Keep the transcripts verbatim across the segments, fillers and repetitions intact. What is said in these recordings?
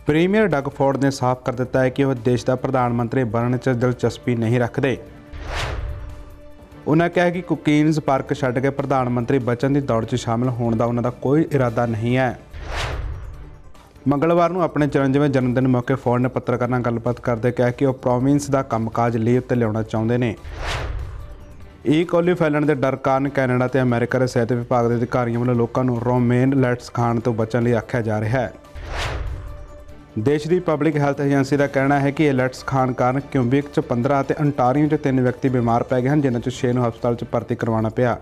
Premier Doug Ford ने साफ कर दिता है कि वह देश का प्रधानमंत्री बनने च दिलचस्पी नहीं रखते। उन्होंने कहा कि कुकीन्स पार्क छड्ड के प्रधानमंत्री बचन की दौड़ च शामिल होने का उन्होंने कोई इरादा नहीं है। मंगलवार को अपने चौरानवें जन्मदिन मौके फोर्ड ने पत्रकारों नाल गलबात करते कहा कि वह प्रोविंस का कामकाज लीव ते लियाउणा चाहुंदे ने। ई कोली फैलण के डर कारण कैनेडा ते अमेरिका के सिहत विभाग के अधिकारियों वालों लोगों को रोमेन लैट्स खाण तो बचने लिए आख्या जा रहा है। देश की पब्लिक हैल्थ एजेंसी का कहना है कि लैट्स खाण कारण क्यूबिक च पंद्रह और अंटारियो च तीन व्यक्ति बीमार पै गए हैं, जिन्होंने छे नूं हस्पताल च भर्ती करवाना पिया।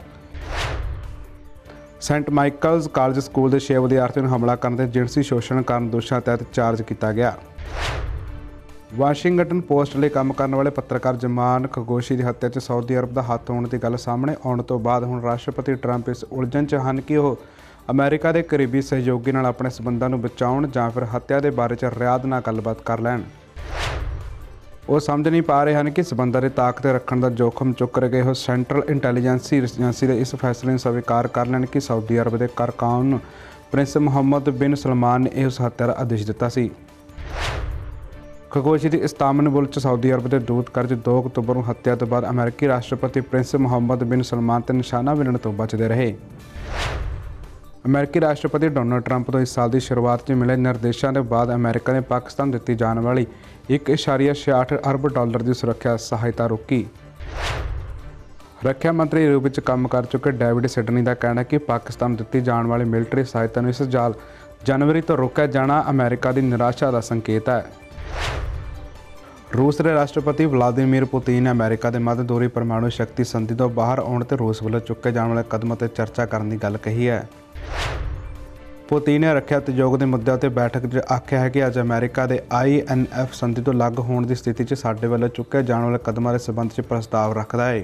सेंट माइकल्स कॉलेज स्कूल के छे विद्यार्थियों ने हमला करने ते जिनसी शोषण कारण दोषां तहत चार्ज किया गया। वाशिंगटन पोस्ट लिए काम करने वाले पत्रकार जमान खशोगी की हत्या च सऊदी अरब का हत्थ होने की गल सामने आने तो बाद हुण राष्ट्रपति ट्रंप इस उलझन च हैं कि वह अमेरिका के करीबी सहयोगी नाल अपने संबंधों को बचाउण जां फिर हत्या के बारे च रियाद नाल गलबात कर लैण। वो समझ नहीं पा रहे हैं कि संबंधों की ताकत रखने का जोखम चुक रहे हो सेंट्रल इंटैलीजेंसी एजेंसी के इस फैसले को स्वीकार कर लैण कि सऊदी अरब के कारकुन प्रिंस मुहम्मद बिन सलमान ने उस हत्या का आदेश दिता सी। खशोगी की इस्तांबुल च सऊदी अरब के दूत कर्ज दो अक्तूबर को हत्या तो बाद अमेरिकी राष्ट्रपति प्रिंस मुहम्मद बिन सलमान ते निशाना मिलने तो बचते रहे। अमेरिकी राष्ट्रपति डोनाल्ड ट्रंप तो इस साल की शुरुआत में मिले निर्देशों के बाद अमेरिका ने पाकिस्तान दी जाने वाली एक इशारिया छियाठ अरब डॉलर की सुरक्षा सहायता रोकी। रक्षा मंत्री रूप में काम कर चुके डेविड सिडनी का कहना है कि पाकिस्तान दी जाने वाली मिलिटरी सहायता इस साल जनवरी तो रोका जाना अमेरिका की निराशा का संकेत है। रूस के राष्ट्रपति व्लादिमीर पुतिन ने अमेरिका के मध्य दूरी परमाणु शक्ति संधि तो बाहर आने ते रूस वालों चुके जाने वाले कदमों पर चर्चा करने की गल कही है। पुतिन ने रक्षा उद्योग के मुद्दों पर बैठक में आख्या है कि अज अमेरिका के आई एन एफ संधि तो अलग होने की स्थिति में साडे वालों चुके जाने वाले कदमों के संबंध में प्रस्ताव रखता है।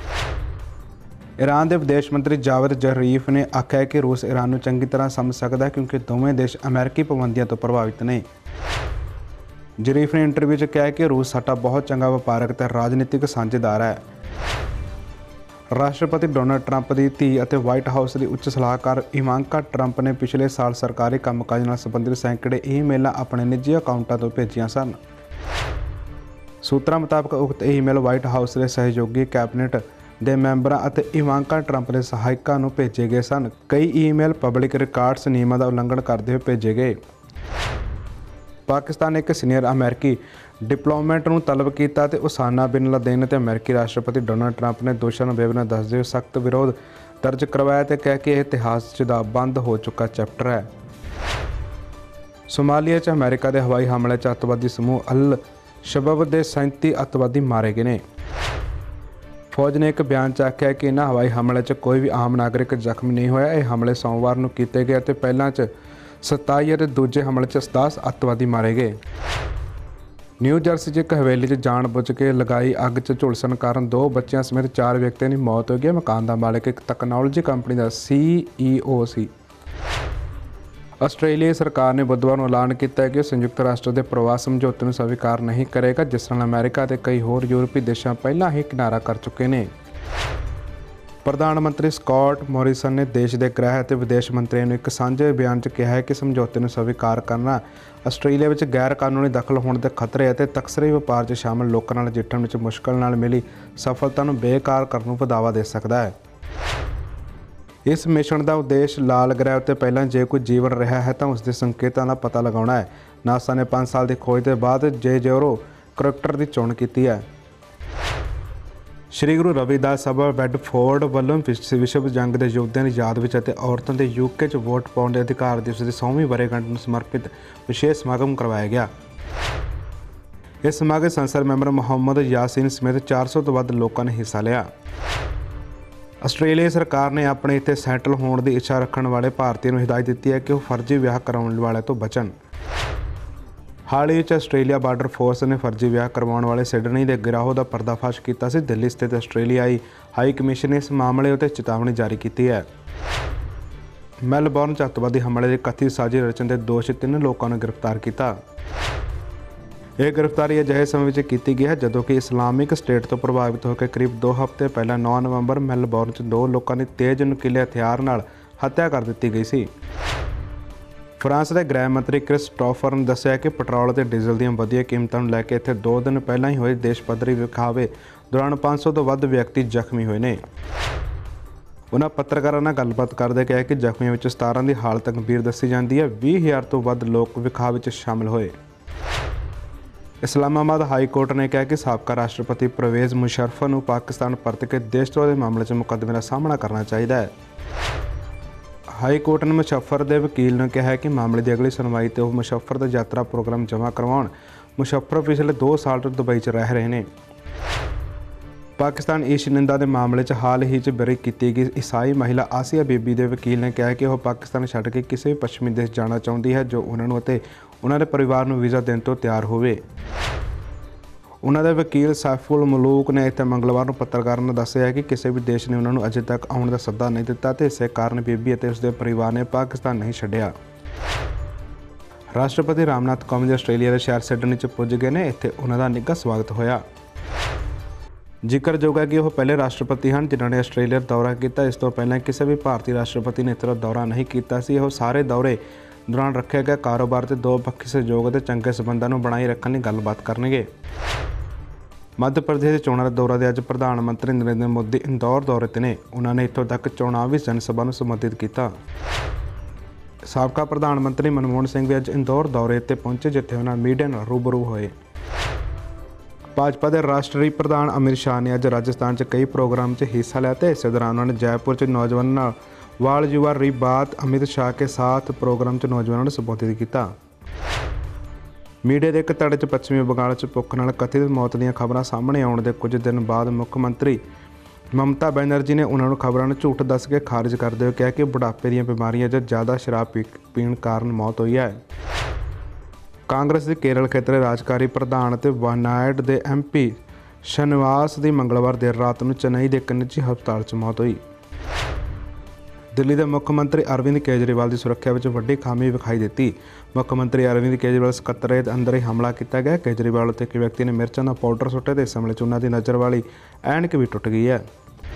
ईरान के विदेश मंत्री जावेद जरीफ ने आख्या है कि रूस ईरान को चंगी तरह समझ सकता है क्योंकि दोवें देश अमेरिकी पाबंदियों तो प्रभावित ने। जरीफ ने इंटरव्यू में कहा कि रूस साडा बहुत चंगा व्यापारक ते राजनीतिक साझेदार है। राष्ट्रपति डोनाल्ड ट्रंप की धी और व्हाइट हाउस की उच्च सलाहकार इवांका ट्रंप ने पिछले साल सरकारी कामकाज नाल संबंधित सैकड़े ईमेल अपने निजी अकाउंटों तो भेजियां सन। सूत्रों मुताबिक उक्त ईमेल व्हाइट हाउस के सहयोगी कैबिनेट के मैंबरों और इवांका ट्रंप के सहायकों को भेजे गए सन। कई ईमेल पब्लिक रिकॉर्ड्स नियमों का उल्लंघन करते हुए भेजे गए। पाकिस्तान ने एक सीनियर अमेरिकी डिप्लोमेट को तलब किया तो उसामा बिन लादेन ते अमेरिकी राष्ट्रपति डोनाल्ड ट्रंप ने दोषों को बेबना दसदे हुए सख्त विरोध दर्ज करवाया तो कह के इतिहास च बंद हो चुका चैप्टर है। सोमालिया च अमेरिका के हवाई हमले च अतवादी समूह अल शबाब के सैंती अतवादी मारे गए हैं। फौज ने एक बयान च आख्या कि इन्होंने हवाई हमले च कोई भी आम नागरिक जख्मी नहीं होया। यह हमले सोमवार को किए गए तो पहला च सताई और दूजे हमले च दस अतवादी मारे गए। न्यू जर्सी एक हवेली च जान बुझ के लगाई अग च झुलसन कारण दो बच्चों समेत चार व्यक्तियों की मौत हो गई। मकान का मालिक एक तकनोलॉजी कंपनी का सी ई ओ सी। आस्ट्रेलिया सरकार ने बुधवार को ऐलान किया है कि संयुक्त राष्ट्र के प्रवास समझौते को स्वीकार नहीं करेगा, जिस नाल अमेरिका के कई होर यूरोपी देशों पहला ही किनारा कर चुके हैं। प्रधानमंत्री स्कॉट मॉरिसन ने देश के गृह और विदेश मंत्रियों ने एक साझे बयान में कहा है कि समझौते को स्वीकार करना आस्ट्रेलिया में गैर कानूनी दखल होने के खतरे और तस्करी व्यापार में शामिल लोगों नाल नजिठण में मुश्किल नाल मिली सफलता को बेकार करने को बढ़ावा दे सकता है। इस मिशन का उद्देश्य लाल ग्रह उत्ते पहला जे कोई जीवन रहा है तो उसके संकेतों का पता लगाना है। नासा ने पाँच साल की खोज के बाद जे जेरो करैक्टर की चोण की है। श्री गुरु रविदास सभा बेडफोर्ड वालों विश्व जंग के योद्धियों की याद में औरतों के यूके च वोट पाने के अधिकार दिवस की सौवीं वर्षगांठ समर्पित विशेष समागम करवाया गया। इस समागम संसद मैंबर मुहम्मद यासीन समेत चार सौ तो वध लोगों ने हिस्सा लिया। आस्ट्रेलिया सरकार ने अपने इत्थे सैटल होने की इच्छा रखने वाले भारतीयों को हिदायत दी है कि वह फर्जी विआह कराने वाले तो बचन। हाल ही आस्ट्रेलिया बार्डर फोर्स ने फर्जी विआह करवाने वाले सिडनी के गिरोह का पर्दाफाश किया। दिल्ली स्थित आस्ट्रेलियाई हाई कमीशन ने इस मामले उत्ते चेतावनी जारी की है। मेलबोर्न च अतवादी हमले की कथित साजिश रचन के दोष तीन लोगों ने गिरफ्तार किया। यह गिरफ्तारी अजिहे समय में की गई है जदों कि इस्लामिक स्टेट तो प्रभावित होकर करीब दो हफ्ते पहले नौ नवंबर मेलबोर्न च दो लोगों की तेज नुकीले हथियार नाल हत्या कर दी गई सी। ਫਰਾਂਸ ਦੇ ਗ੍ਰਹਿ ਮੰਤਰੀ ਕ੍ਰਿਸਟੋਫਰ ਨੇ ਦੱਸਿਆ ਕਿ ਪੈਟਰੋਲ ਅਤੇ ਡੀਜ਼ਲ ਦੀਆਂ ਵਧੀਆਂ ਕੀਮਤਾਂ ਨੂੰ ਲੈ ਕੇ ਇੱਥੇ ਦੋ ਦਿਨ ਪਹਿਲਾਂ ਹੀ ਹੋਏ ਦੇਸ਼ ਪੱਧਰੀ ਵਿਖਾਵੇ ਦੌਰਾਨ ਪੰਜ ਸੌ ਤੋਂ ਵੱਧ ਵਿਅਕਤੀ ਜ਼ਖਮੀ ਹੋਏ ਨੇ। ਉਹਨਾਂ ਪੱਤਰਕਾਰਾਂ ਨਾਲ ਗੱਲਬਾਤ ਕਰਦੇ ਕਿਹਾ ਕਿ ਜ਼ਖਮੀਆਂ ਵਿੱਚ ਸਤਾਰਾਂ ਦੀ ਹਾਲਤ ਗੰਭੀਰ ਦੱਸੀ ਜਾਂਦੀ ਹੈ। ਵੀਹ ਹਜ਼ਾਰ ਤੋਂ ਵੱਧ ਲੋਕ ਵਿਖਾਵੇ ਵਿੱਚ ਸ਼ਾਮਲ ਹੋਏ। ਇਸਲਾਮਾਬਾਦ ਹਾਈ ਕੋਰਟ ਨੇ ਕਿਹਾ ਕਿ ਸਾਬਕਾ ਰਾਸ਼ਟਰਪਤੀ ਪਰਵੇਜ਼ ਮੁਸ਼ਰਫ ਨੂੰ ਪਾਕਿਸਤਾਨ ਪਰਤ ਕੇ ਦੇਸ਼ਦਰੋਹ ਦੇ ਮਾਮਲੇ 'ਚ ਮੁਕੱਦਮੇ ਦਾ ਸਾਹਮਣਾ ਕਰਨਾ ਚਾਹੀਦਾ ਹੈ। ਹਾਈ ਕੋਰਟ ਨੇ ਮੁਸ਼ਰਫ ਦੇ ਵਕੀਲ ਨੂੰ ਕਿਹਾ ਕਿ ਮਾਮਲੇ ਦੀ ਅਗਲੀ ਸੁਣਵਾਈ ਤੇ ਉਹ ਮੁਸ਼ਰਫ ਦਾ ਯਾਤਰਾ ਪ੍ਰੋਗਰਾਮ ਜਮ੍ਹਾਂ ਕਰਵਾਉਣ। ਮੁਸ਼ਰਫ ਪਿਛਲੇ ਦੋ ਸਾਲ ਤੋਂ ਦੁਬਈ 'ਚ ਰਹਿ ਰਹੇ ਨੇ। ਪਾਕਿਸਤਾਨ ਈਸ਼ ਨਿੰਦਾ ਦੇ ਮਾਮਲੇ 'ਚ ਹਾਲ ਹੀ 'ਚ ਬਰੀ ਕੀਤੀ ਗਈ ਈਸਾਈ ਮਹਿਲਾ ਆਸੀਆ ਬੀਬੀ ਦੇ ਵਕੀਲ ਨੇ ਕਿਹਾ ਕਿ ਉਹ ਪਾਕਿਸਤਾਨ ਛੱਡ ਕੇ ਕਿਸੇ ਵੀ ਪੱਛਮੀ ਦੇਸ਼ ਜਾਣਾ ਚਾਹੁੰਦੀ ਹੈ ਜੋ ਉਹਨਾਂ ਨੂੰ ਅਤੇ ਉਹਨਾਂ ਦੇ ਪਰਿਵਾਰ ਨੂੰ ਵੀਜ਼ਾ ਦੇਣ ਤੋਂ ਤਿਆਰ ਹੋਵੇ। ਉਹਨਾਂ ਦੇ ਵਕੀਲ ਸਾਈਫੁਲ ਮਲੂਕ ਨੇ ਇੱਥੇ ਮੰਗਲਵਾਰ ਨੂੰ ਪੱਤਰਕਾਰਾਂ ਨੂੰ ਦੱਸਿਆ ਕਿ ਕਿਸੇ ਵੀ ਦੇਸ਼ ਨੇ ਉਹਨਾਂ ਨੂੰ ਅਜੇ ਤੱਕ ਆਉਣ ਦਾ ਸੱਦਾ ਨਹੀਂ ਦਿੱਤਾ ਤੇ ਇਸੇ ਕਾਰਨ ਬੀਬੀ ਅਤੇ ਉਸਦੇ ਪਰਿਵਾਰ ਨੇ ਪਾਕਿਸਤਾਨ ਨਹੀਂ ਛੱਡਿਆ। ਰਾਸ਼ਟਰਪਤੀ ਰਾਮਨਾਥ ਕੋਵਿੰਦ ਆਸਟ੍ਰੇਲੀਆ ਦੇ ਸ਼ਹਿਰ ਸਿਡਨੀ 'ਚ ਪੁੱਜ ਗਏ ਨੇ। ਇੱਥੇ ਉਹਨਾਂ ਦਾ ਨਿੱਘਾ ਸਵਾਗਤ ਹੋਇਆ। ਜ਼ਿਕਰਯੋਗ ਹੈ ਕਿ ਉਹ ਪਹਿਲੇ ਰਾਸ਼ਟਰਪਤੀ ਹਨ ਜਿਨ੍ਹਾਂ ਨੇ ਆਸਟ੍ਰੇਲੀਆ ਦੌਰਾ ਕੀਤਾ। ਇਸ ਤੋਂ ਪਹਿਲਾਂ ਕਿਸੇ ਵੀ ਭਾਰਤੀ ਰਾਸ਼ਟਰਪਤੀ ਨੇ ਇੱਥੇ ਦੌਰਾ ਨਹੀਂ ਕੀਤਾ ਸੀ। ਉਹ ਸਾਰੇ ਦੌਰੇ ਦੌਰਾਨ ਰੱਖਿਆ ਗਿਆ ਕਾਰੋਬਾਰ ਤੇ ਦੋ ਪੱਖੀ ਸਹਿਯੋਗ ਅਤੇ ਚੰਗੇ ਸਬੰਧਾਂ ਨੂੰ ਬਣਾਈ ਰੱਖਣ ਲਈ ਗੱਲਬਾਤ ਕਰਨਗੇ। ਮੱਧ ਪ੍ਰਦੇਸ਼ ਦੇ ਚੋਣਾਂ ਦੇ ਦੌਰੇ ਦੇ ਅੱਜ ਪ੍ਰਧਾਨ ਮੰਤਰੀ ਨਰਿੰਦਰ ਮੋਦੀ ਇੰਦੌਰ ਦੌਰੇ 'ਤੇ ਨੇ। ਉਹਨਾਂ ਨੇ ਇੱਥੋਂ ਤੱਕ ਚੋਣਾਵੀ ਜਨ ਸਭਾ ਨੂੰ ਸੰਬੋਧਿਤ ਕੀਤਾ। ਸਾਬਕਾ ਪ੍ਰਧਾਨ ਮੰਤਰੀ ਮਨਮੋਹਨ ਸਿੰਘ ਵੀ ਅੱਜ ਇੰਦੌਰ ਦੌਰੇ 'ਤੇ ਪਹੁੰਚੇ ਜਿੱਥੇ ਉਹਨਾਂ ਮੀਡੀਆ ਨਾਲ ਰੂਬਰੂ ਹੋਏ। ਭਾਜਪਾ ਦੇ ਰਾਸ਼ਟਰੀ ਪ੍ਰਧਾਨ ਅਮਿਤ ਸ਼ਾਹ ਨੇ ਅੱਜ ਰਾਜਸਥਾਨ 'ਚ ਕਈ ਪ੍ਰੋਗਰਾਮ 'ਚ ਹਿੱਸਾ ਲਿਆ ਤੇ ਇਸੇ ਦੌਰਾਨ ਉਹਨਾਂ ਨੇ ਜੈਪੁਰ 'ਚ ਨੌਜਵਾਨਾਂ ਨਾਲ ਵਾਲ ਯੁਵਾ ਰੀ ਬਾਤ ਅਮਿਤ ਸ਼ਾਹ ਕੇ ਸਾਥ ਪ੍ਰੋਗਰਾਮ 'ਚ ਨੌਜਵਾਨਾਂ ਨੂੰ ਸੰਬੋਧਿਤ ਕੀਤਾ। ਮੀਡੀਆ ਦੇ ਇੱਕ ਧੜੇ 'ਚ ਪੱਛਮੀ ਬੰਗਾਲ 'ਚ ਭੁੱਖ ਨਾਲ ਕਥਿਤ ਮੌਤ ਦੀਆਂ ਖਬਰਾਂ ਸਾਹਮਣੇ ਆਉਣ ਦੇ ਕੁਝ ਦਿਨ ਬਾਅਦ ਮੁੱਖ ਮੰਤਰੀ ਮਮਤਾ ਬੈਨਰਜੀ ਨੇ ਉਹਨਾਂ ਨੂੰ ਖਬਰਾਂ ਨੂੰ ਝੂਠ ਦੱਸ ਕੇ ਖਾਰਜ ਕਰਦੇ ਹੋਏ ਕਿਹਾ ਕਿ ਬੁਢਾਪੇ ਦੀਆਂ ਬਿਮਾਰੀਆਂ ਜਾਂ ਜ਼ਿਆਦਾ ਸ਼ਰਾਬ ਪੀ ਪੀਣ ਕਾਰਨ ਮੌਤ ਹੋਈ ਹੈ। ਕਾਂਗਰਸ ਦੇ ਕੇਰਲ ਖੇਤਰ ਦੇ ਰਾਜਕਾਰੀ ਪ੍ਰਧਾਨ ਅਤੇ ਵਾਨਾਇਡ ਦੇ ਐਮ ਪੀ ਸ਼ਨਿਵਾਸ ਦੀ ਮੰਗਲਵਾਰ ਦੇਰ ਰਾਤ ਨੂੰ ਚੇਨਈ ਦੇ ਇੱਕ ਨਿੱਜੀ ਹਸਪਤਾਲ 'ਚ ਮੌਤ ਹੋਈ। ਦਿੱਲੀ ਦੇ ਮੁੱਖ ਮੰਤਰੀ ਅਰਵਿੰਦ ਕੇਜਰੀਵਾਲ ਦੀ ਸੁਰੱਖਿਆ ਵਿੱਚ ਵੱਡੀ ਖਾਮੀ ਵਿਖਾਈ ਦਿੱਤੀ। ਮੁੱਖ ਮੰਤਰੀ ਅਰਵਿੰਦ ਕੇਜਰੀਵਾਲ ਸਕੱਤਰੇਤ ਅੰਦਰ ਹੀ ਹਮਲਾ ਕੀਤਾ ਗਿਆ। ਕੇਜਰੀਵਾਲ ਉੱਤੇ ਇੱਕ ਵਿਅਕਤੀ ਨੇ ਮਿਰਚਾਂ ਦਾ ਪਾਊਡਰ ਸੁੱਟਿਆ ਤੇ ਇਸ ਹਮਲੇ 'ਚ ਉਹਨਾਂ ਦੀ ਨਜ਼ਰ ਵਾਲੀ ਐਨਕ ਵੀ ਟੁੱਟ ਗਈ ਹੈ।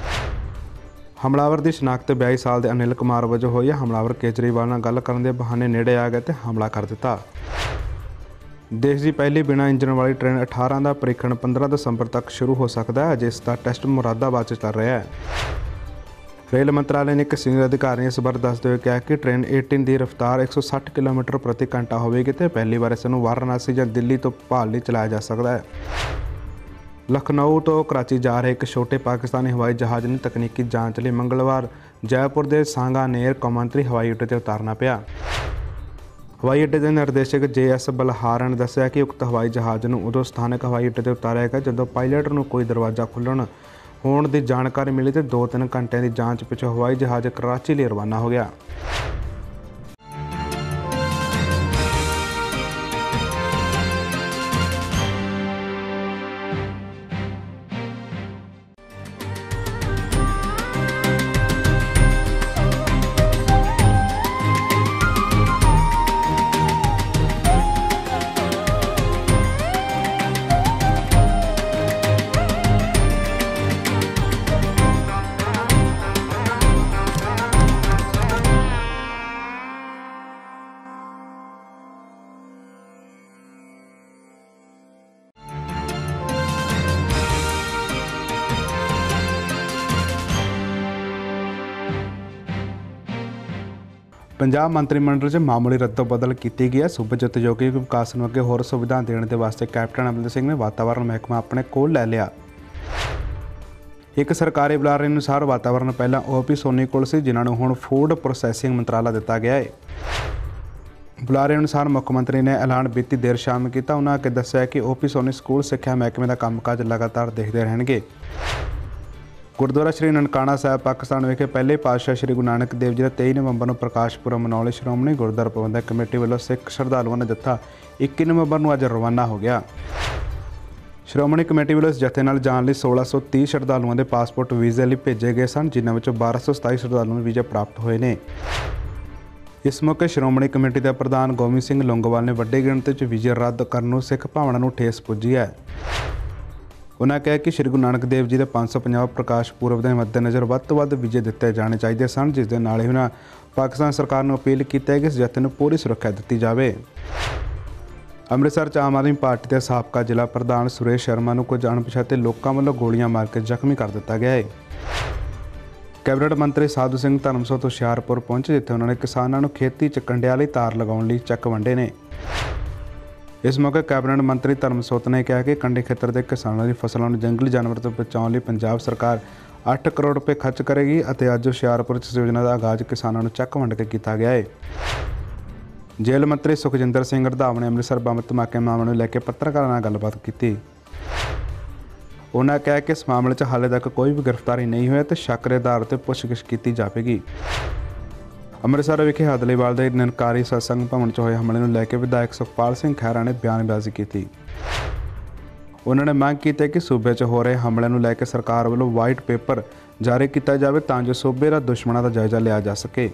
ਹਮਲਾਵਰ ਦੀ ਸ਼ਨਾਖਤ ਬਿਆਲੀ ਸਾਲ ਦੇ ਅਨਿਲ ਕੁਮਾਰ ਵਜੋਂ ਹੋਈ ਹੈ। ਹਮਲਾਵਰ ਕੇਜਰੀਵਾਲ ਨਾਲ ਗੱਲ ਕਰਨ ਦੇ ਬਹਾਨੇ ਨੇੜੇ ਆ ਗਿਆ ਤੇ ਹਮਲਾ ਕਰ ਦਿੱਤਾ। ਦੇਸ਼ ਦੀ ਪਹਿਲੀ ਬਿਨਾਂ ਇੰਜਨ ਵਾਲੀ ਟ੍ਰੇਨ ਅਠਾਰਾਂ ਦਾ ਪਰੀਖਣ ਪੰਦਰਾਂ ਦਸੰਬਰ ਤੱਕ ਸ਼ੁਰੂ ਹੋ ਸਕਦਾ ਹੈ। ਜਿਸ ਦਾ ਟੈਸਟ ਮੁਰਾਦਾਬਾਦ 'ਚ ਚੱਲ ਰਿਹਾ ਹੈ। ਰੇਲ ਮੰਤਰਾਲੇ ਨੇ ਇੱਕ ਸੀਨੀਅਰ ਅਧਿਕਾਰੀ ਨੇ ਇਸ ਬਾਰੇ ਦੱਸਦੇ ਹੋਏ ਕਿਹਾ ਕਿ ਟ੍ਰੇਨ ਅਠਾਰਾਂ ਦੀ ਰਫ਼ਤਾਰ ਇੱਕ ਸੌ ਸੱਠ ਕਿਲੋਮੀਟਰ ਪ੍ਰਤੀ ਘੰਟਾ ਹੋਵੇਗੀ ਤੇ ਪਹਿਲੀ ਵਾਰ ਇਸ ਨੂੰ ਵਾਰਾਣਸੀ ਜਾਂ ਦਿੱਲੀ ਤੋਂ ਭਾਲ ਲਈ ਚਲਾਇਆ ਜਾ ਸਕਦਾ ਹੈ। ਲਖਨਊ ਤੋਂ ਕਰਾਚੀ ਜਾ ਰਹੇ ਇੱਕ ਛੋਟੇ ਪਾਕਿਸਤਾਨੀ ਹਵਾਈ ਜਹਾਜ਼ ਨੂੰ ਤਕਨੀਕੀ ਜਾਂਚ ਲਈ ਮੰਗਲਵਾਰ ਜੈਪੁਰ ਦੇ ਸਾਂਗਾਨੇਰ ਕੌਮਾਂਤਰੀ ਹਵਾਈ ਅੱਡੇ 'ਤੇ ਉਤਾਰਨਾ ਪਿਆ। ਹਵਾਈ ਅੱਡੇ ਦੇ ਨਿਰਦੇਸ਼ਕ ਜੇ ਐਸ ਬਲਹਾਰਾ ਨੇ ਦੱਸਿਆ ਕਿ ਉਕਤ ਹਵਾਈ ਜਹਾਜ਼ ਨੂੰ ਉਦੋਂ ਸਥਾਨਕ ਹਵਾਈ ਅੱਡੇ 'ਤੇ ਉਤਾਰਿਆ ਗਿਆ ਜਦੋਂ ਪਾਇਲਟ ਨੂੰ ਕੋਈ ਦਰਵਾਜ਼ਾ ਖੁੱਲ੍ਹਣ ਹੋਣ ਦੀ ਜਾਣਕਾਰੀ ਮਿਲੀ ਤੇ ਦੋ ਤਿੰਨ ਘੰਟਿਆਂ ਦੀ ਜਾਂਚ ਪਿੱਛੋਂ ਹਵਾਈ ਜਹਾਜ਼ ਕਰਾਚੀ ਲਈ ਰਵਾਨਾ ਹੋ ਗਿਆ। ਪੰਜਾਬ ਮੰਤਰੀ ਮੰਡਲ 'ਚ ਮਾਮੂਲੀ ਰੱਦੋ ਬਦਲ ਕੀਤੀ ਗਈ ਹੈ। ਸੂਬੇ 'ਚ ਉਦਯੋਗਿਕ ਵਿਕਾਸ ਨੂੰ ਅੱਗੇ ਹੋਰ ਸੁਵਿਧਾ ਦੇਣ ਦੇ ਵਾਸਤੇ ਕੈਪਟਨ ਅਮਰਿੰਦਰ ਸਿੰਘ ਨੇ ਵਾਤਾਵਰਣ ਮਹਿਕਮਾ ਆਪਣੇ ਕੋਲ ਲੈ ਲਿਆ। ਇੱਕ ਸਰਕਾਰੀ ਬੁਲਾਰੇ ਅਨੁਸਾਰ ਵਾਤਾਵਰਣ ਪਹਿਲਾਂ ਓ ਪੀ ਸੋਨੀ ਕੋਲ ਸੀ ਜਿਨ੍ਹਾਂ ਨੂੰ ਹੁਣ ਫੂਡ ਪ੍ਰੋਸੈਸਿੰਗ ਮੰਤਰਾਲਾ ਦਿੱਤਾ ਗਿਆ ਹੈ। ਬੁਲਾਰੇ ਅਨੁਸਾਰ ਮੁੱਖ ਮੰਤਰੀ ਨੇ ਐਲਾਨ ਬੀਤੀ ਦੇਰ ਸ਼ਾਮ ਕੀਤਾ। ਉਹਨਾਂ ਅੱਗੇ ਦੱਸਿਆ ਕਿ ਓ ਪੀ ਸੋਨੀ ਸਕੂਲ ਸਿੱਖਿਆ ਮਹਿਕਮੇ ਦਾ ਕੰਮਕਾਜ ਲਗਾਤਾਰ ਦੇਖਦੇ ਰਹਿਣਗੇ। ਗੁਰਦੁਆਰਾ ਸ਼੍ਰੀ ਨਨਕਾਣਾ ਸਾਹਿਬ ਪਾਕਿਸਤਾਨ ਵਿਖੇ ਪਹਿਲੇ ਪਾਤਸ਼ਾਹ ਸ਼੍ਰੀ ਗੁਰੂ ਨਾਨਕ ਦੇਵ ਜੀ ਦਾ ਤੇਈ ਨਵੰਬਰ ਨੂੰ ਪ੍ਰਕਾਸ਼ ਪੁਰਬ ਮਨਾਉਣ ਲਈ ਸ਼੍ਰੋਮਣੀ ਗੁਰਦੁਆਰਾ ਪ੍ਰਬੰਧਕ ਕਮੇਟੀ ਵੱਲੋਂ ਸਿੱਖ ਸ਼ਰਧਾਲੂਆਂ ਦਾ ਜੱਥਾ ਇੱਕੀ ਨਵੰਬਰ ਨੂੰ ਅੱਜ ਰਵਾਨਾ ਹੋ ਗਿਆ। ਸ਼੍ਰੋਮਣੀ ਕਮੇਟੀ ਵੱਲੋਂ ਇਸ ਜਥੇ ਨਾਲ ਜਾਣ ਲਈ ਸੋਲਾਂ ਸੌ ਤੀਹ ਸ਼ਰਧਾਲੂਆਂ ਦੇ ਪਾਸਪੋਰਟ ਵੀਜ਼ੇ ਲਈ ਭੇਜੇ ਗਏ ਸਨ ਜਿਨ੍ਹਾਂ ਵਿੱਚੋਂ ਬਾਰਾਂ ਸੌ ਸਤਾਈ ਸ਼ਰਧਾਲੂਆਂ ਨੂੰ ਵੀਜ਼ੇ ਪ੍ਰਾਪਤ ਹੋਏ ਨੇ। ਇਸ ਮੌਕੇ ਸ਼੍ਰੋਮਣੀ ਕਮੇਟੀ ਦੇ ਪ੍ਰਧਾਨ ਗੋਬਿੰਦ ਸਿੰਘ ਲੌਂਗੋਵਾਲ ਨੇ ਵੱਡੀ ਗਿਣਤੀ 'ਚ ਵੀਜ਼ੇ ਰੱਦ ਕਰਨ ਨੂੰ ਸਿੱਖ ਭਾਵਨਾ ਨੂੰ ਠੇਸ ਪੁੱਜੀ ਹੈ। उन्होंने कहा कि श्री गुरु नानक देव जी के पाँच सौ पचास प्रकाश पुरब के मद्देनज़र वध तो वध विजय दिते जाने चाहिए सन, जिस दे नाल ही उन्होंने पाकिस्तान सरकार को अपील की है कि इस जत्थे नूं पूरी सुरक्षा दी जाए। ਅੰਮ੍ਰਿਤਸਰ 'ਚ आम आदमी पार्टी के साबका जिला प्रधान सुरेश शर्मा ਨੂੰ कुछ अणपछाते लोगों ਵੱਲੋਂ गोलियां मार के ਜ਼ਖਮੀ कर दिता गया है। कैबिनेट मंत्री साधू सिंह धर्मसो तो ਹੁਸ਼ਿਆਰਪੁਰ पहुंचे, जिथे उन्होंने किसानों को खेती 'ਚ ਕੰਡਿਆਂ ਲਈ तार लगाने ਲਈ चैक वंडे ने। इस मौके कैबिनेट मंत्री धर्मसोत ने कहा कि कंढी खेतर के किसानों की फसलों को जंगली जानवर तो बचाने लिए पंजाब सरकार अठ करोड़ रुपए खर्च करेगी और अज ਹੁਸ਼ਿਆਰਪੁਰ इस योजना का आगाज़ किसानों को चैक वंड के किया गया है। जेल मंत्री सुखजिंदर सिंह रंधावा ने अमृतसर बंब धमाके मामले को लेकर पत्रकारों नाल गलबात की। उन्होंने कहा कि इस मामले में हाले तक कोई भी गिरफ्तारी नहीं हुई तो शक के आधार पर पुछगिछ की जाएगी। अमृतसर विखे हदलीवाल के निरंकारी सत्संग भवन च होए हमले को लेकर विधायक सुखपाल सिंह खैरा ने बयानबाजी की। उन्होंने मांग की कि सूबे च हो रहे हमले को लेकर सरकार वालों वाइट पेपर जारी किया जाए ताकि सूबे का दुश्मनों का जायजा लिया जा सके।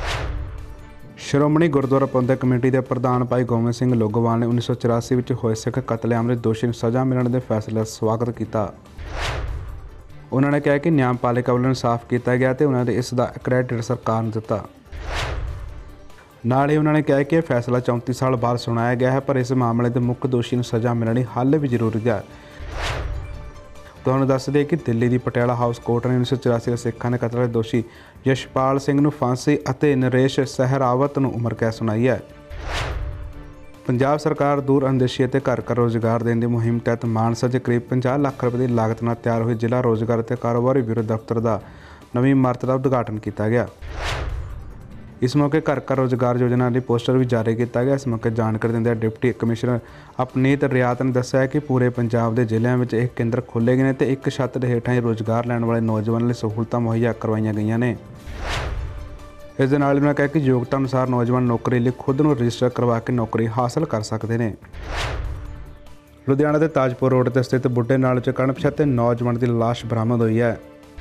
श्रोमणी गुरुद्वारा प्रबंधक कमेटी के प्रधान भाई गोविंद सिंह लोगोवाल ने उन्नीस सौ चौरासी में होए सिख कतलेआम के दोषी सज़ा मिलने के फैसले का स्वागत किया। उन्होंने कहा कि न्यायपालिका वालों साफ किया गया तो उन्होंने इसका क्रेडिट सरकार ने दिता। नाल ही उन्होंने कहा कि यह फैसला चौंती साल बाद सुनाया गया है, पर इस मामले के मुख्य दोषी सज़ा मिलनी हाले भी जरूरी है। तुहानूं दस दें कि दिल्ली की पटियाला हाउस कोर्ट ने उन्नीस सौ चौरासी के सिखां के कतल के दोषी यशपाल सिंह नूं फांसी और नरेश सहरावत नूं उम्र कैद सुनाई है। पंजाब सरकार दूर अंदेशी ते घर घर रोज़गार देने की मुहिम तहत मानसा च करीब पचास लाख रुपए की लागत नाल तैयार हुई जिला रोज़गार ते कारोबारी ब्यूरो दफ्तर का नवीं इमारत का उद्घाटन किया गया। इस मौके घर घर रोज़गार योजना लिए पोस्टर भी जारी किया गया। इस मौके जानकारी देंदे डिप्टी कमिश्नर अपनीत रियात ने दस्सिया कि पूरे पंजाब के जिलों में एक केंद्र खोले गए तो एक छत के हेठां रोज़गार लैण वाले नौजवानों लिए सहूलतां मुहैया करवाई गई ने। इस दे नाल उन्होंने कहा कि योग्यता अनुसार नौजवान नौकरी लिए खुद को रजिस्टर करवा के नौकरी हासिल कर सकते हैं। लुधियाना के ताजपुर रोड पर स्थित बुढ़े नाले च अणपछाते नौजवान की लाश बरामद हुई है।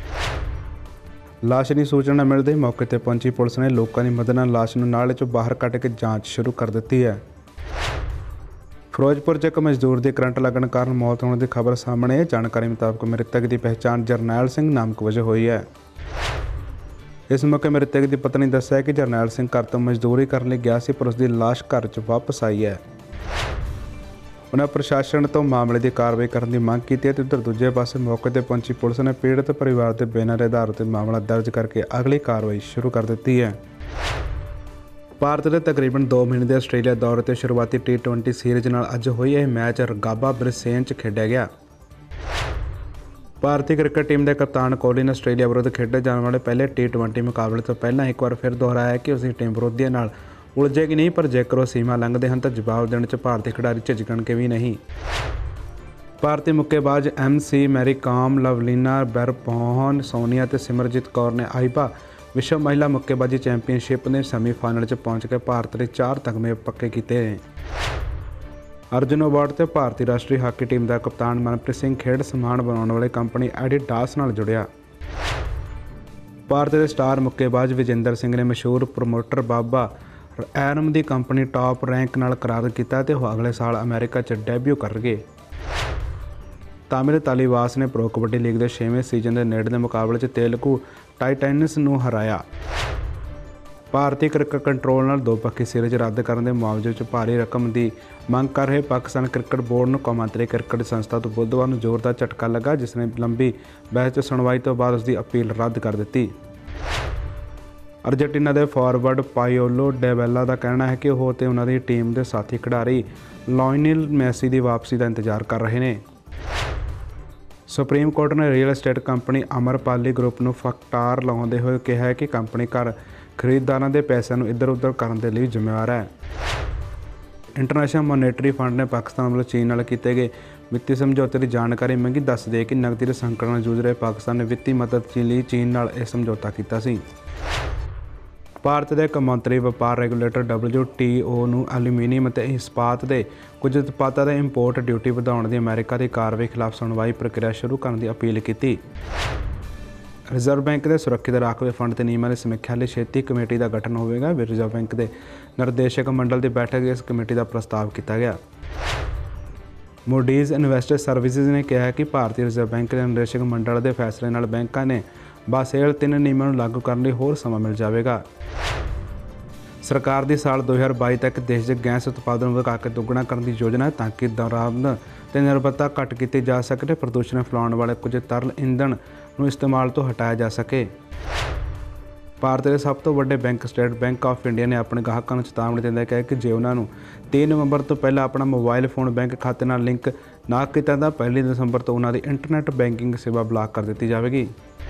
लाश की सूचना मिलते ही मौके पर पहुंची पुलिस ने लोगों की मदद नाल लाश नूं नाले चों बाहर कढ़ के जांच शुरू कर दी है। फिरोजपुर च एक मजदूर की करंट लगन कारण मौत होने की खबर सामने है। जानकारी मुताबिक मृतक की पहचान जरनैल सिंह नामक वजह हुई है। इस मौके मृतक की पत्नी दस्सिया कि जरनैल सिंह घर तो मजदूरी करने गया सी, पर उसकी लाश घर च वापस आई है। उन्हें प्रशासन तो मामले की कार्रवाई करने की मांग की है। उधर दूजे पासे मौके पर पहुंची पुलिस ने पीड़ित परिवार के बयानों के आधार पर मामला दर्ज करके अगली कार्रवाई शुरू कर दी है। भारत के तकरीबन दो महीने के आस्ट्रेलिया दौरे के शुरुआती टी ट्वेंटी सीरीज नाल अज हुई यह मैच रगाबा ब्रिस्बेन च खेडिया गया। भारतीय क्रिकेट टीम के कप्तान कोहली ने आस्ट्रेलिया विरुद्ध खेडे जाने वाले पहले टी ट्वेंटी मुकाबले तो पहला एक बार फिर दोहराया कि उसकी टीम विरोधियों नाल उलझेगी नहीं, पर जेकर वो सीमा लंघते हैं तो जवाब देने च भारतीय खिडारी झिझकण के भी नहीं। भारतीय मुक्केबाज एम सी मैरी कॉम, लवलीना बोरगोहेन, सोनिया ते सिमरजीत कौर ने आईबा विश्व महिला मुक्केबाजी चैंपीयनशिप ने सैमीफाइनल च पहुंच के भारत के चार तगमे पक्के किए हैं। अर्जुन अवार्ड ते भारतीय राष्ट्रीय हाकी टीम का कप्तान मनप्रीत सिंह खेड समान बनाने वाली कंपनी एडिडास नाल जुड़िया। भारत के स्टार मुक्केबाज विजेंद्र सिंह ने मशहूर प्रमोटर बाबा एरम की कंपनी टॉप रैंक नाल करार किया तो वह अगले साल अमेरिका च डेब्यू करनगे। तमिल तालीवास ने प्रो कबड्डी लीग के छेवें सीजन के नेड़े मुकाबले च तेलुगु टाइटन्स नूं हराया। भारतीय क्रिकेट कंट्रोल नाल दो पक्षी सीरीज रद्द करने के मुआवजे च भारी रकम की मंग कर रहे पाकिस्तान क्रिकेट बोर्ड नूं कौमांतरी क्रिकेट संस्था तो बुधवार नूं जोरदार झटका लगा, जिसने लंबी बहस च सुनवाई तो बाद उसकी अपील रद्द कर दी। अर्जेंटीना के फॉरवर्ड पाओलो डेबेला का कहना है कि वह तो उन्होंने टीम के साथी खिडारी लायनल मैसी की वापसी का इंतजार कर रहे हैं। सुप्रीम कोर्ट ने real estate company Amrapali group को फटकार लाते हुए कहा है कि कंपनी घर खरीददारों के पैसों को इधर उधर करने के लिए जिम्मेवार है। इंटरनेशनल मॉनेटरी फंड ने पाकिस्तान वालों चीन नाल किए गए वित्तीय समझौते की जानकारी मंगी। दस दे कि नकदी के संकट नाल जूझ रहे पाकिस्तान ने वित्तीय मदद के लिए चीन नाल यह समझौता किया सी। भारत के कौमांतरी व्यापार रेगूलेटर डबल्यू टी ओ नूं एल्यूमीनियम और इस्पात के कुछ उत्पादों की इंपोर्ट ड्यूटी बढ़ाने की अमेरिका की कार्रवाई खिलाफ सुनवाई प्रक्रिया शुरू करने की अपील की। रिजर्व बैंक के सुरक्षित राखवे फंड के नियमों की समीक्षा लिए छेती कमेटी का गठन होगा। रिजर्व बैंक के निर्देशक मंडल की बैठक इस कमेटी का प्रस्ताव किया गया। ਮੂਡੀਜ਼ ਇਨਵੈਸਟਰ ਸਰਵਿਸਿਜ਼ ਨੇ ਕਿਹਾ ਹੈ ਕਿ ਭਾਰਤੀ ਰਿਜ਼ਰਵ ਬੈਂਕ ਦੇ ਨਿਰਦੇਸ਼ਕ ਮੰਡਲ ਦੇ ਫੈਸਲੇ ਨਾਲ ਬੈਂਕਾਂ ਨੇ ਬਾਸੇਲ ਤਿੰਨ ਨਿਯਮਾਂ ਨੂੰ ਲਾਗੂ ਕਰਨ ਲਈ ਹੋਰ ਸਮਾਂ ਮਿਲ ਜਾਵੇਗਾ। ਸਰਕਾਰ ਦੀ ਸਾਲ ਦੋ ਹਜ਼ਾਰ ਬਾਈ ਤੱਕ ਦੇਸ਼ ਦੇ ਗੈਸ ਉਤਪਾਦਨ ਨੂੰ ਵਧਾ ਕੇ ਦੁੱਗਣਾ ਕਰਨ ਦੀ ਯੋਜਨਾ ਹੈ ਤਾਂ ਕਿ ਦਰਾਮਦ ਤੇ ਨਿਰਭਰਤਾ ਘੱਟ ਕੀਤੀ ਜਾ ਸਕੇ ਤੇ ਪ੍ਰਦੂਸ਼ਣ ਫੈਲਾਉਣ ਵਾਲੇ ਕੁਝ ਤਰਲ ਇੰਧਣ ਨੂੰ ਇਸਤੇਮਾਲ ਤੋਂ ਹਟਾਇਆ ਜਾ ਸਕੇ। ਭਾਰਤ ਦੇ ਸਭ ਤੋਂ ਵੱਡੇ bank state bank of India ਨੇ ਆਪਣੇ ਗਾਹਕਾਂ ਨੂੰ ਚੇਤਾਵਨੀ ਦਿੰਦਿਆਂ ਕਿਹਾ ਕਿ ਜੇ ਉਹਨਾਂ ਨੂੰ ਤੀਹ ਨਵੰਬਰ ਤੋਂ ਪਹਿਲਾਂ ਆਪਣਾ ਮੋਬਾਈਲ ਫੋਨ ਬੈਂਕ ਖਾਤੇ ਨਾਲ ਲਿੰਕ ਨਾ ਕੀਤਾ ਤਾਂ ਪਹਿਲੀ ਦਸੰਬਰ ਤੋਂ ਉਹਨਾਂ ਦੀ ਇੰਟਰਨੈੱਟ ਬੈਂਕਿੰਗ ਸੇਵਾ ਬਲਾਕ ਕਰ ਦਿੱਤੀ ਜਾਵੇਗੀ।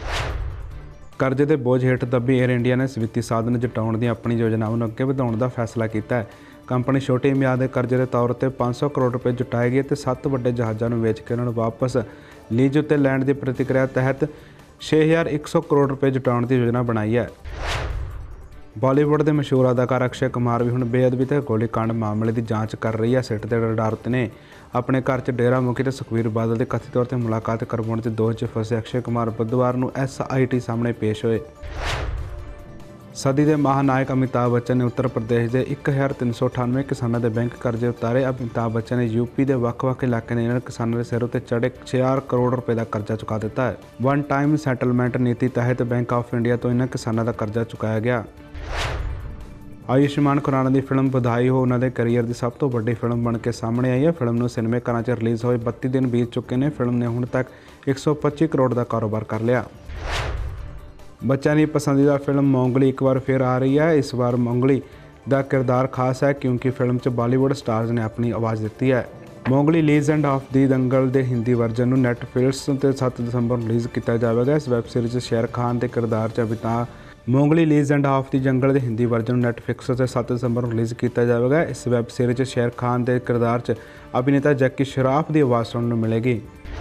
ਕਰਜ਼ੇ ਦੇ ਬੋਝ ਹੇਠ ਦੱਬੀ ਏਅਰ ਇੰਡੀਆ ਨੇ ਵਿੱਤੀ ਸਾਧਨ ਜੁਟਾਉਣ ਦੀ ਆਪਣੀ ਯੋਜਨਾਵਾਂ ਨੂੰ ਅੱਗੇ ਵਧਾਉਣ ਦਾ ਫੈਸਲਾ ਕੀਤਾ ਹੈ। ਕੰਪਨੀ ਛੋਟੀ ਮਿਆਦ ਦੇ ਕਰਜ਼ੇ ਦੇ ਤੌਰ 'ਤੇ ਪੰਜ ਸੌ ਕਰੋੜ ਰੁਪਏ ਜੁਟਾਏਗੀ ਅਤੇ ਸੱਤ ਵੱਡੇ ਜਹਾਜ਼ਾਂ ਨੂੰ ਵੇਚ ਕੇ ਉਹਨਾਂ ਨੂੰ ਵਾਪਸ ਲੀਜ਼ ਉੱਤੇ ਲੈਣ ਦੀ ਪ੍ਰਤੀਕਿਰਿਆ ਤਹਿਤ ਛੇ ਹਜ਼ਾਰ ਇੱਕ ਸੌ ਕਰੋੜ ਰੁਪਏ ਜੁਟਾਉਣ ਦੀ ਯੋਜਨਾ ਬਣਾਈ ਹੈ। ਬਾਲੀਵੁੱਡ ਦੇ ਮਸ਼ਹੂਰ ਅਦਾਕਾਰ ਅਕਸ਼ੇ ਕੁਮਾਰ ਵੀ ਹੁਣ ਬੇਅਦਬੀ ਤੇ ਗੋਲੀकांड ਮਾਮਲੇ ਦੀ ਜਾਂਚ ਕਰ ਰਹੀ ਹੈ। ਸਿੱਟ ਦੇ ਅਦਾਲਤ ਨੇ ਆਪਣੇ ਘਰ 'ਚ ਡੇਰਾ ਮੁਖੀ ਤੇ ਸੁਖਬੀਰ ਬਾਦਲ ਦੇ ਕਥਿਤ ਤੌਰ 'ਤੇ ਮੁਲਾਕਾਤ ਕਰਵਾਉਣ ਦੇ ਦੋਸ਼ 'ਚ ਫਸੇ ਅਕਸ਼ੇ ਕੁਮਾਰ ਬੁੱਧਵਾਰ ਨੂੰ ਐਸ ਆਈ ਟੀ ਸਾਹਮਣੇ ਪੇਸ਼ ਹੋਏ। ਸਦੀ ਦੇ ਮਹਾਨਾਇਕ ਅਮਿਤਾਭ ਬੱਚਨ ਨੇ ਉੱਤਰ ਪ੍ਰਦੇਸ਼ ਦੇ ਇੱਕ ਹਜ਼ਾਰ ਤਿੰਨ ਸੌ ਅਠਾਨਵੇਂ ਕਿਸਾਨਾਂ ਦੇ ਬੈਂਕ ਕਰਜ਼ੇ ਉਤਾਰੇ। ਅਮਿਤਾਭ ਬੱਚਨ ਨੇ ਯੂਪੀ ਦੇ ਵੱਖ-ਵੱਖ ਇਲਾਕਿਆਂ ਦੇ ਇਹਨਾਂ ਕਿਸਾਨਾਂ ਦੇ ਸਿਰ ਉੱਤੇ ਚੜ੍ਹੇ ਛੇ ਹਜ਼ਾਰ ਕਰੋੜ ਰੁਪਏ ਦਾ ਕਰਜ਼ਾ ਚੁਕਾ ਦਿੱਤਾ ਹੈ। ਵਨ ਟਾਈਮ ਸੈਟਲਮੈਂਟ ਨੀਤੀ ਤਹਿਤ ਬੈਂਕ ਆਫ ਇੰਡੀਆ ਤੋਂ ਇਹਨਾਂ ਕਿਸਾਨਾਂ ਦਾ ਕਰਜ਼ਾ ਚੁਕਾਇਆ ਗਿਆ। ਆਯੁਸ਼ਮਾਨ ਖੁਰਾਨਾ ਦੀ ਫਿਲਮ ਵਧਾਈ ਹੋ ਉਹਨਾਂ ਦੇ ਕੈਰੀਅਰ ਦੀ ਸਭ ਤੋਂ ਵੱਡੀ ਫਿਲਮ ਬਣ ਕੇ ਸਾਹਮਣੇ ਆਈ ਹੈ। ਫਿਲਮ ਨੂੰ ਸਿਨੇਮੇ ਘਰਾਂ 'ਚ ਰਿਲੀਜ਼ ਹੋਏ ਬੱਤੀ ਦਿਨ ਬੀਤ ਚੁੱਕੇ ਨੇ। ਫਿਲਮ ਨੇ ਹੁਣ ਤੱਕ ਇੱਕ ਸੌ ਪੱਚੀ ਕਰੋੜ ਦਾ ਕਾਰੋਬਾਰ ਕਰ ਲਿਆ। ਬੱਚਿਆਂ ਦੀ ਪਸੰਦੀਦਾ ਫਿਲਮ ਮੋਂਗਲੀ ਇੱਕ ਵਾਰ ਫਿਰ ਆ ਰਹੀ ਹੈ। ਇਸ ਵਾਰ ਮੋਂਗਲੀ ਦਾ ਕਿਰਦਾਰ ਖਾਸ ਹੈ ਕਿਉਂਕਿ ਫਿਲਮ 'ਚ ਬਾਲੀਵੁੱਡ ਸਟਾਰਸ ਨੇ ਆਪਣੀ ਆਵਾਜ਼ ਦਿੱਤੀ ਹੈ। ਮੋਂਗਲੀ ਲੀਜੈਂਡ ਆਫ ਦੀ ਦੰਗਲ ਦੇ ਹਿੰਦੀ ਵਰਜਨ ਨੂੰ ਨੈੱਟਫਲਿਕਸ 'ਤੇ ਸੱਤ ਦਸੰਬਰ ਨੂੰ ਰਿਲੀਜ਼ ਕੀਤਾ ਜਾਵੇਗਾ। ਇਸ ਵੈਬ ਸੀਰੀਜ਼ 'ਚ ਸ਼ੇਰ ਖਾਨ ਦੇ ਕਿਰਦਾਰ 'ਚ Amitabh Mowgli legend of the jungle ਦੇ ਹਿੰਦੀ ਵਰਜਨ ਨੂੰ ਨੈੱਟਫਲਿਕਸ 'ਤੇ ਸੱਤ ਦਸੰਬਰ ਨੂੰ ਰਿਲੀਜ਼ ਕੀਤਾ ਜਾਵੇਗਾ। ਇਸ ਵੈਬ ਸੀਰੀਜ਼ 'ਚ ਸ਼ੇਰ ਖਾਨ ਦੇ ਕਿਰਦਾਰ 'ਚ ਅਭਿਨੇਤਾ ਜੈਕੀ ਸ਼ਰਾਫ ਦੀ ਆਵਾਜ਼ ਸੁਣਨ ਨੂੰ ਮਿਲੇਗੀ।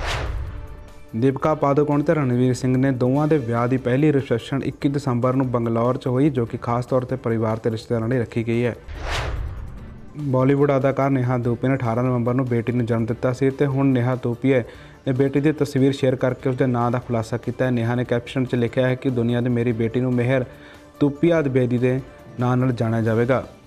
ਦੀਪਿਕਾ ਪਾਦੂਕੋਣ ਤੇ ਰਣਵੀਰ ਸਿੰਘ ਨੇ ਦੋਵਾਂ ਦੇ ਵਿਆਹ ਦੀ ਪਹਿਲੀ ਰਿਸੈਪਸ਼ਨ ਇੱਕੀ ਦਸੰਬਰ ਨੂੰ ਬੰਗਲੌਰ 'ਚ ਹੋਈ, ਜੋ ਕਿ ਖਾਸ ਤੌਰ 'ਤੇ ਪਰਿਵਾਰ ਤੇ ਰਿਸ਼ਤੇਦਾਰਾਂ ਲਈ ਰੱਖੀ ਗਈ ਹੈ। ਬਾਲੀਵੁੱਡ ਅਦਾਕਾਰ ਨੇਹਾ ਧੂਪੀਏ ਨੇ ਅਠਾਰਾਂ ਨਵੰਬਰ ਨੂੰ ਬੇਟੀ ਨੂੰ ਜਨਮ ਦਿੱਤਾ ਸੀ ਤੇ ਹੁਣ ਨੇਹਾ ਧੂਪੀਏ ਨੇ ਬੇਟੀ ਦੀ ਤਸਵੀਰ ਸ਼ੇਅਰ ਕਰਕੇ ਉਸਦੇ ਨਾਂ ਦਾ ਖੁਲਾਸਾ ਕੀਤਾ ਹੈ। ਨੇਹਾ ਨੇ ਕੈਪਸ਼ਨ 'ਚ ਲਿਖਿਆ ਹੈ ਕਿ ਦੁਨੀਆ ਦੀ ਮੇਰੀ ਬੇਟੀ ਨੂੰ ਮੇਹਰ ਧੂਪੀਆ ਦਵੇਦੀ ਦੇ ਨਾਂ ਨਾਲ ਜਾਣਿਆ ਜਾਵੇਗਾ।